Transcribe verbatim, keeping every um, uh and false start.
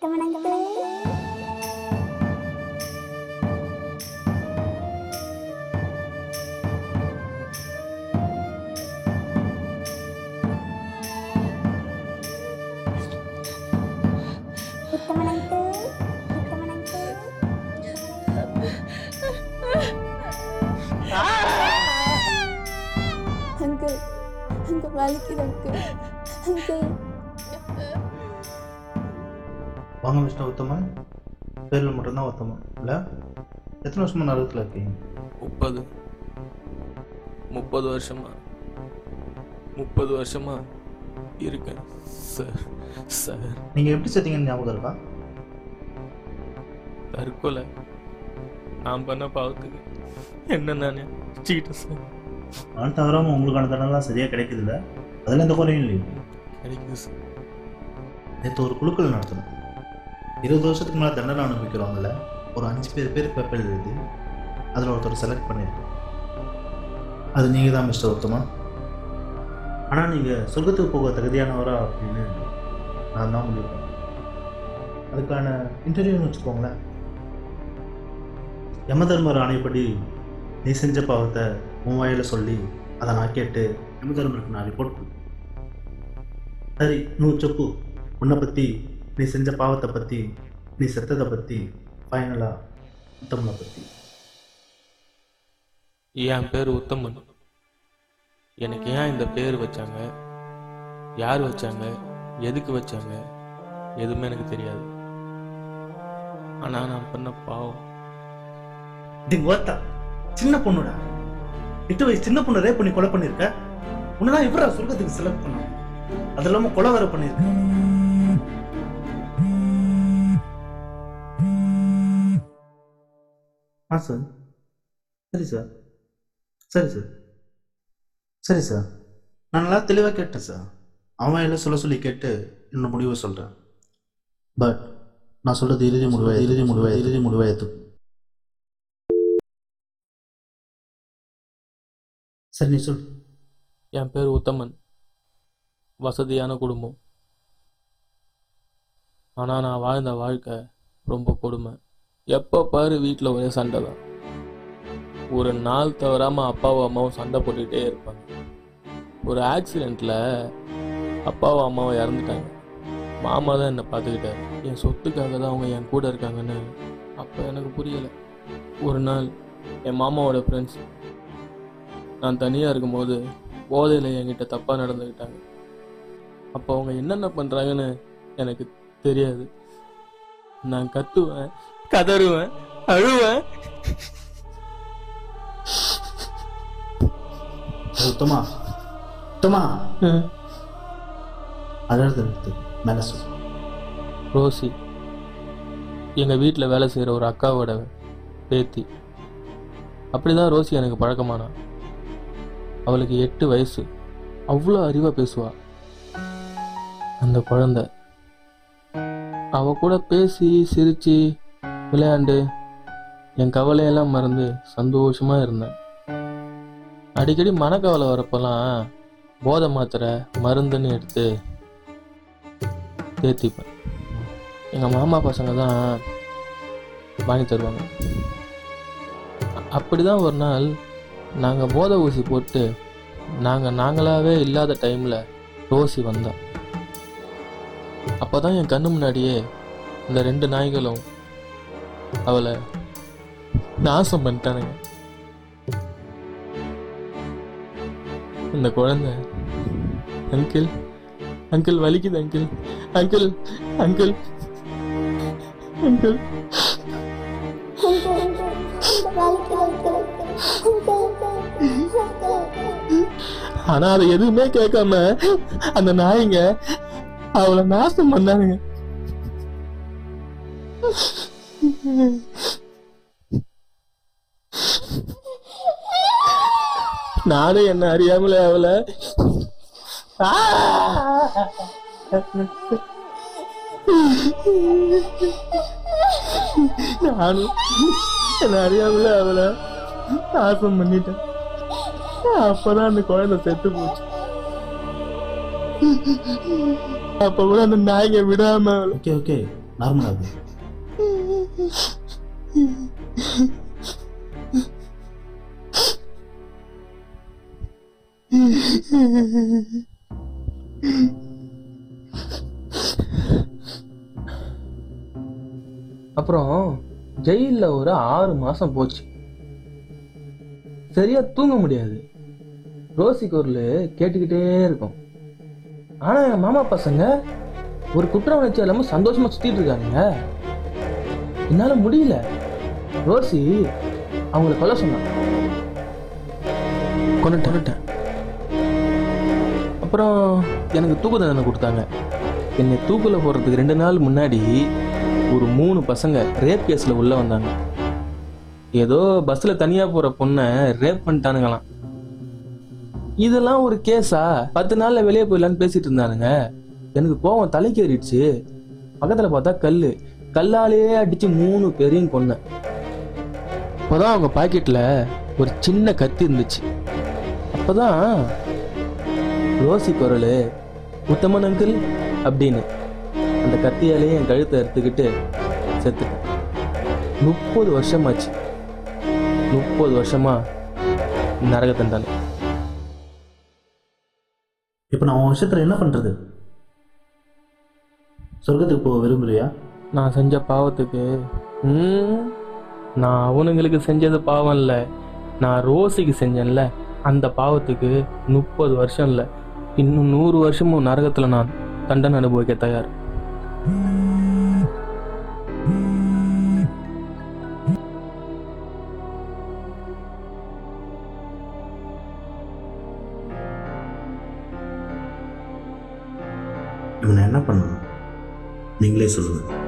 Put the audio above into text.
உத்தமனங்களே உத்தமனங்களே உத்தமனங்களே uncle அங்க வலிக்குது uncle uncle. வாங்க மிஸ்டர் உத்தமன், பேரில் மட்டும்தான் உத்தமன் இல்லை? எத்தனை வருஷமா நரகத்தில் இருக்கீங்க? முப்பது முப்பது வருஷமா முப்பது வருஷமா இருக்கேன் சார். சார் நீங்கள் எப்படி செத்தீங்கன்னு ஞாபகம் இருக்கா? தற்கொலை நான் பண்ண பாவத்துக்கு என்ன நானே வச்சுக்கிட்டேன் சார். நான் தவறாமல் உங்களுக்கான தண்டனைலாம் சரியாக கிடைக்குது இல்லை? அதில் எந்த குறையும் இல்லையே. கிடைக்குது சார். நேற்று ஒரு குழுக்கள் நடத்தணும். இருபது வருஷத்துக்கு மேலே தண்டனை அனுபவிக்கிறவங்கள ஒரு அஞ்சு பேர் பேர் பேப்பர் எழுதி அதில் ஒருத்தர் செலக்ட் பண்ணியிருக்கோம். அது நீங்கள் தான் மிஸ்டர் உத்தமன். ஆனால் நீங்கள் சொர்க்கத்துக்கு போக தகுதியானவரா அப்படின்னு நான் தான் முடிவு பண்ணேன். அதுக்கான இன்டர்வியூன்னு வச்சுக்கோங்களேன். யமதர்மர் ஆணைப்படி நீ செஞ்ச பாவத்தை உன் வாயில் சொல்லி அதை நான் கேட்டு யமதர்மருக்கு நான் ரிப்போர்ட் பண்ணேன். சரி, நூறு செப்பு உன்னை பற்றி, நீ செஞ்ச பாவத்தை பற்றி, நீ செத்ததை பற்றி, ஃபைனலாக உத்தமனை பற்றி. என் பேர் உத்தமன். எனக்கு ஏன் இந்த பேர் வச்சாங்க, யார் வச்சாங்க, எதுக்கு வச்சாங்க, எதுவுமே எனக்கு தெரியாது. ஆனால் நான் பண்ண பாவம். டி ஓத்தா, சின்ன பொண்ணுடா, எட்டு வயசு சின்ன பொண்ணு ரேப் பண்ணி கொலை பண்ணியிருக்க. உன்னதான் இவரா சொர்க்கத்துக்கு செலக்ட் பண்ண, அது இல்லாமல் கொலை வேற பண்ணியிருக்க. ஆ சார், சரி சார், சரி சார், சரி சார், நான் நல்லா தெளிவாக கேட்டேன் சார். அவன் எல்லாம் சொல்ல சொல்லி கேட்டு என்னோட முடிவை சொல்கிறேன். பட் நான் சொல்கிறது இறுதி முடிவை இறுதி முடிவை இறுதி முடிவை ஏற்றுக்கும். சரி, நீ சொல். என் பேர் உத்தமன். வசதியான குடும்பம். ஆனால் நான் வாழ்ந்த வாழ்க்கை ரொம்ப கொடுமை. எப்போ பாரு வீட்டில் ஒரே சண்டை தான். ஒரு நாள் தவறாமல் அப்பாவும் அம்மாவும் சண்டை போட்டுக்கிட்டே இருப்பாங்க. ஒரு ஆக்சிடெண்ட்டில் அப்பாவும் அம்மாவும் இறந்துட்டாங்க. மாமா தான் என்னை பார்த்துக்கிட்டாரு. என் சொத்துக்காக தான் அவங்க என் கூட இருக்காங்கன்னு அப்போ எனக்கு புரியலை. ஒரு நாள் என் மாமாவோட ஃப்ரெண்ட்ஸ் நான் தனியாக இருக்கும்போது போதையில் என்கிட்ட தப்பாக நடந்துக்கிட்டாங்க. அப்போ அவங்க என்னென்ன பண்ணுறாங்கன்னு எனக்கு தெரியாது. நான் கத்துவேன், கதறுவேன், அழுவேன். உத்தமா உத்தமா அழகு நிறுத்து, மேலே சொல். ரோசி எங்கள் வீட்டில் வேலை செய்கிற ஒரு அக்காவோட பேத்தி. அப்படி தான் ரோசி எனக்கு பழக்கமானா. அவளுக்கு எட்டு வயசு. அவ்வளோ அறிவாக பேசுவா. அந்த குழந்தை அவ கூட பேசி சிரித்து விளையாண்டு என் கவலையெல்லாம் மறந்து சந்தோஷமாக இருந்தேன். அடிக்கடி மனக்கவலை வரப்பெல்லாம் போதை மாத்திரை மருந்துன்னு எடுத்து தேத்திப்பேன். எங்கள் மாமா பசங்க தான் வாங்கி தருவாங்க. அப்படி தான் ஒரு நாள் நாங்கள் போதை ஊசி போட்டு நாங்கள் நாங்களாகவே இல்லாத டைமில் ரோசி வந்தோம். அப்போ தான் என் கண்ணு முன்னாடியே இந்த ரெண்டு நாய்களும் அவளை நாசம் பண்ணிட்டானுங்க. இந்த குழந்தை அங்கிள் அங்கிள் வலிக்குது அங்கிள் அங்கிள் அங்கிள் அங்கிள் ஆனா அதை எதுவுமே கேட்காம அந்த நாய்ங்க அவளை நாசம் பண்ணானுங்க. நானும் என்ன அறியாமல அவளை நானும் என்ன அறியாமல அவளை நாசம் பண்ணிட்டேன். அப்பதான் அந்த குழந்தை செத்து போச்சு. அப்ப கூட அந்த நாய்ங்க விடாம. ஓகே ஓகே நார்மல் ஆகுது. அப்புறம் ஜெயிலில் ஒரு ஆறு மாசம் போச்சு. சரியா தூங்க முடியாது. ரோசி குரல் கேட்டுக்கிட்டே இருக்கும். ஆனா எங்க மாமா பசங்க ஒரு குற்ற உணர்ச்சி இல்லாம சந்தோஷமா சுத்திட்டு இருக்காங்க. என்னால முடியல. ரோசி அவங்கள கொல்ல சொன்னாங்க. கொண்டுட்டேன். அப்புறம் எனக்கு தூக்கு தண்டனை கொடுத்தாங்க. என்னை தூக்குல போடுறதுக்கு ரெண்டு நாள் முன்னாடி ஒரு மூணு பசங்க ரேப் கேஸ்ல உள்ள வந்தாங்க. ஏதோ பஸ்ல தனியா போற பொண்ணை ரேப் பண்ணிட்டானுங்களாம். இதெல்லாம் ஒரு கேஸா? பத்து நாள்ல வெளியே போயிடலான்னு பேசிட்டு இருந்தானுங்க. எனக்கு கோவம் தலைக்கு ஏறிடுச்சு. பக்கத்துல பார்த்தா கல்லு கல்லாலேயே அடிச்சு மூணு பேரையும் கொன்னேன். அப்போதான் அவங்க பாக்கெட்ல ஒரு சின்ன கத்தி இருந்துச்சு. அப்பதான் ரோசி குரல், உத்தமன் அங்கிள் அப்படின்னு. அந்த கத்தியாலேயே என் கழுத்தை எடுத்துக்கிட்டு செத்துட்டேன். முப்பது வருஷமாச்சு. முப்பது வருஷமா நரக தண்டனை. இப்போ நான் உன் விஷயத்தில் என்ன பண்ணுறது? சொர்க்கத்துக்கு போக விரும்புறியா? நான் செஞ்ச பாவத்துக்கு ம் நான் அவனுங்களுக்கு செஞ்சது பாவம் இல்லை, நான் ரோசிக்கு செஞ்சேன்ல அந்த பாவத்துக்கு முப்பது வருஷம் இல்லை, இன்னும் நூறு வருஷமும் நரகத்தில் நான் தண்டனை அனுபவிக்க தயார். இவனை என்ன பண்ணணும் நீங்களே சொல்லுங்கள்.